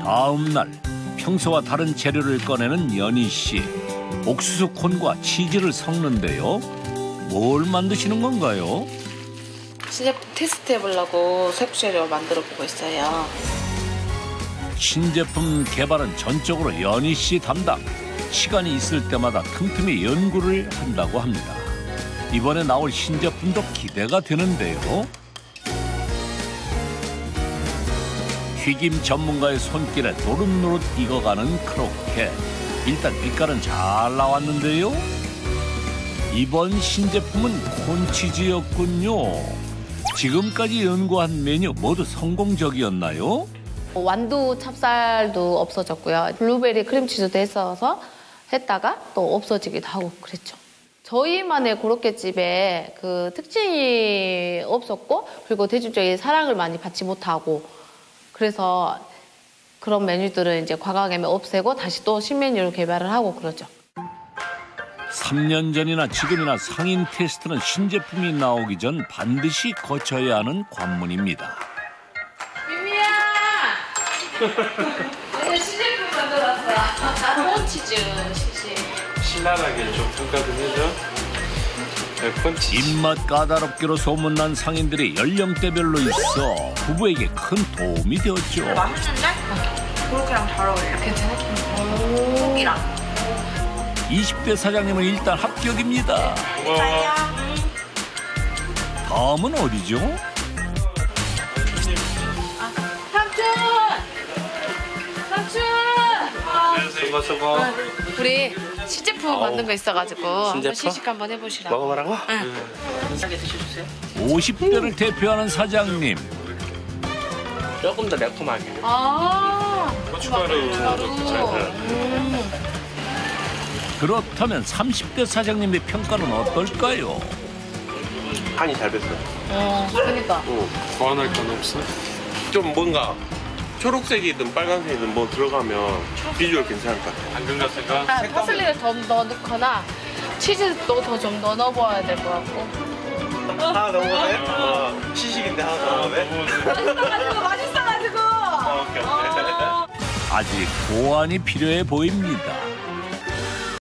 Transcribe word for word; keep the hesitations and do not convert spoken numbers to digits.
다음 날 평소와 다른 재료를 꺼내는 연희 씨. 옥수수 콘과 치즈를 섞는데요. 뭘 만드시는 건가요? 신제품 테스트 해보려고 새 재료 만들어 보고 있어요. 신제품 개발은 전적으로 연희 씨 담당. 시간이 있을 때마다 틈틈이 연구를 한다고 합니다. 이번에 나올 신제품도 기대가 되는데요. 튀김 전문가의 손길에 노릇노릇 익어가는 크로켓. 일단 빛깔은 잘 나왔는데요. 이번 신제품은 콘치즈였군요. 지금까지 연구한 메뉴 모두 성공적이었나요? 완두 찹쌀도 없어졌고요. 블루베리 크림치즈도 했어서 했다가 또 없어지기도 하고 그랬죠. 저희만의 고로케집에 그 특징이 없었고 그리고 대중적인 사랑을 많이 받지 못하고 그래서 그런 메뉴들은 이제 과감하게 없애고 다시 또 신메뉴를 개발을 하고 그러죠. 삼 년 전이나 지금이나 상인 테스트는 신제품이 나오기 전 반드시 거쳐야 하는 관문입니다. 유미야! 내가 신제품 만들었어. 콘치즈 시식. 신랄하게 좀 평가도 해줘. 입맛 까다롭기로 소문난 상인들이 연령대별로 있어 부부에게 큰 도움이 되었죠. 맛있는데? 그렇게랑 잘 어울려. 괜찮아? 속이랑. 이십 대 사장님은 일단 합격입니다. 고마워. 다음은 어디죠? 아, 삼촌! 삼촌! 수고 수고. 우리 신제품 만든 거 있어가지고 신제품? 한번 시식 한번 해보시라고. 먹어보라고? 응. 싸게 드셔주세요. 오십 대를 대표하는 사장님. 조금 더 매콤하게. 아, 고춧가루. 음. 그렇다면 삼십 대 사장님의 평가는 어떨까요? 간이 잘 됐어. 어, 그러니까. 응. 보완할 건 없어? 좀 뭔가 초록색이든 빨간색이든 뭐 들어가면 비주얼 괜찮을 것 같아. 안경 같은가? 아, 파슬리를 더 넣어 넣거나 치즈도 더 좀 넣어 넣어야 될 것 같고. 하나 더 먹어도 돼? 어, 시식인데 하나 더 먹어도 돼? 맛있어가지고 맛있어가지고. 어, 오케이, 오케이. 아직 보완이 필요해 보입니다.